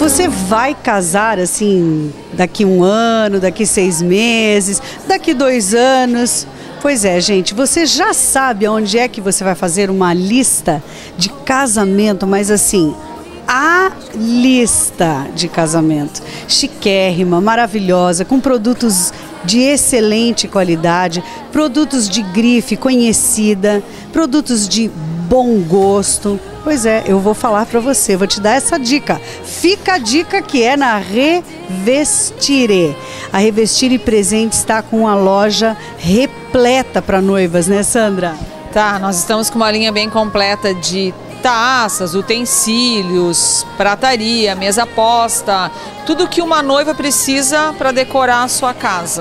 você vai casar assim, daqui 1 ano, daqui 6 meses, daqui 2 anos. Pois é, gente, você já sabe aonde é que você vai fazer uma lista de casamento, mas assim, a lista de casamento chiquérrima, maravilhosa, com produtos de excelente qualidade, produtos de grife conhecida, produtos de bom gosto. Pois é, eu vou falar para você, vou te dar essa dica. Fica a dica que é na Revestire. A Revestire Presentes está com uma loja repleta para noivas, né, Sandra? Tá, nós estamos com uma linha bem completa de taças, utensílios, prataria, mesa posta, tudo que uma noiva precisa para decorar a sua casa.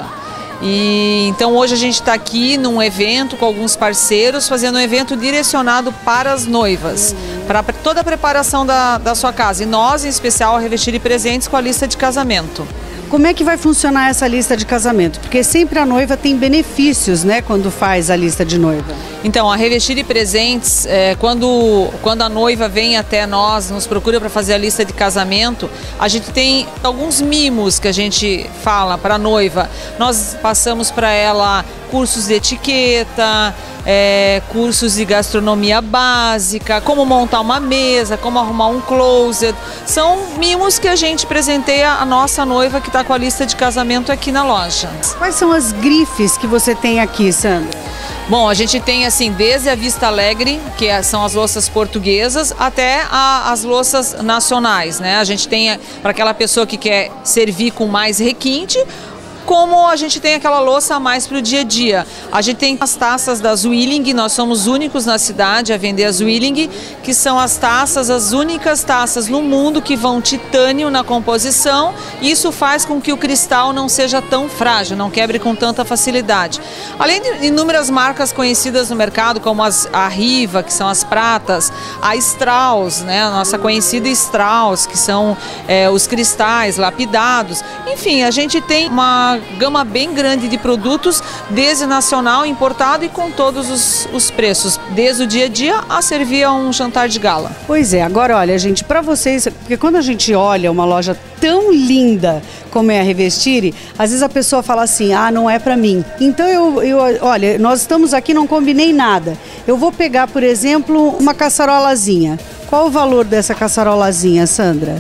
E então hoje a gente está aqui num evento com alguns parceiros, fazendo um evento direcionado para as noivas, para toda a preparação da sua casa. E nós, em especial, a Revestire Presentes com a lista de casamento. Como é que vai funcionar essa lista de casamento? Porque sempre a noiva tem benefícios, né, quando faz a lista de noiva. Então, a Revestire Presentes, quando a noiva vem até nós, nos procura para fazer a lista de casamento, a gente tem alguns mimos que a gente fala para a noiva. Nós passamos para ela cursos de etiqueta, cursos de gastronomia básica, como montar uma mesa, como arrumar um closet. São mimos que a gente presenteia a nossa noiva que está com a lista de casamento aqui na loja. Quais são as grifes que você tem aqui, Sandra? Bom, a gente tem assim, desde a Vista Alegre, que são as louças portuguesas, até as louças nacionais, né? A gente tem para aquela pessoa que quer servir com mais requinte, como a gente tem aquela louça a mais para o dia a dia. A gente tem as taças da Zwilling, nós somos únicos na cidade a vender a Zwilling, que são as únicas taças no mundo que vão titânio na composição. Isso faz com que o cristal não seja tão frágil, não quebre com tanta facilidade. Além de inúmeras marcas conhecidas no mercado, como a Riva, que são as pratas, a Strauss, né, a nossa conhecida Strauss, que são os cristais lapidados. Enfim, a gente tem uma gama bem grande de produtos, desde nacional, importado e com todos os preços, desde o dia a dia a servir a um jantar de gala. Pois é, agora olha, gente, para vocês, porque quando a gente olha uma loja tão linda como é a Revestire, às vezes a pessoa fala assim, ah, não é para mim. Então olha, nós estamos aqui, não combinei nada. Eu vou pegar, por exemplo, uma caçarolazinha. Qual o valor dessa caçarolazinha, Sandra?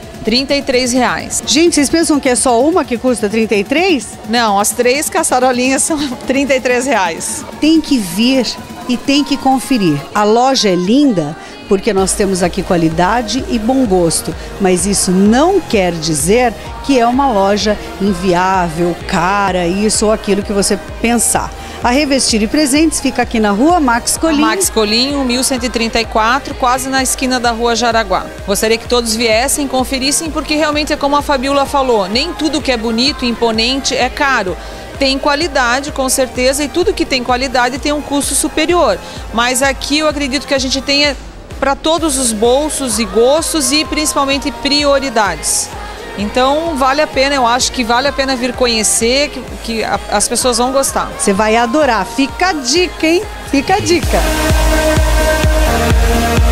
R$33. Gente, vocês pensam que é só uma que custa 33? Não, as 3 caçarolinhas são R$33. Tem que vir e tem que conferir. A loja é linda porque nós temos aqui qualidade e bom gosto, mas isso não quer dizer que é uma loja inviável, cara, isso ou aquilo que você pensar. A Revestire Presentes fica aqui na rua Max Colim. Max Colim, 1134, quase na esquina da rua Jaraguá. Gostaria que todos viessem, conferissem, porque realmente é como a Fabiola falou, nem tudo que é bonito e imponente é caro. Tem qualidade, com certeza, e tudo que tem qualidade tem um custo superior. Mas aqui eu acredito que a gente tenha para todos os bolsos e gostos e principalmente prioridades. Então vale a pena, eu acho que vale a pena vir conhecer, que as pessoas vão gostar. Você vai adorar, fica a dica, hein? Fica a dica.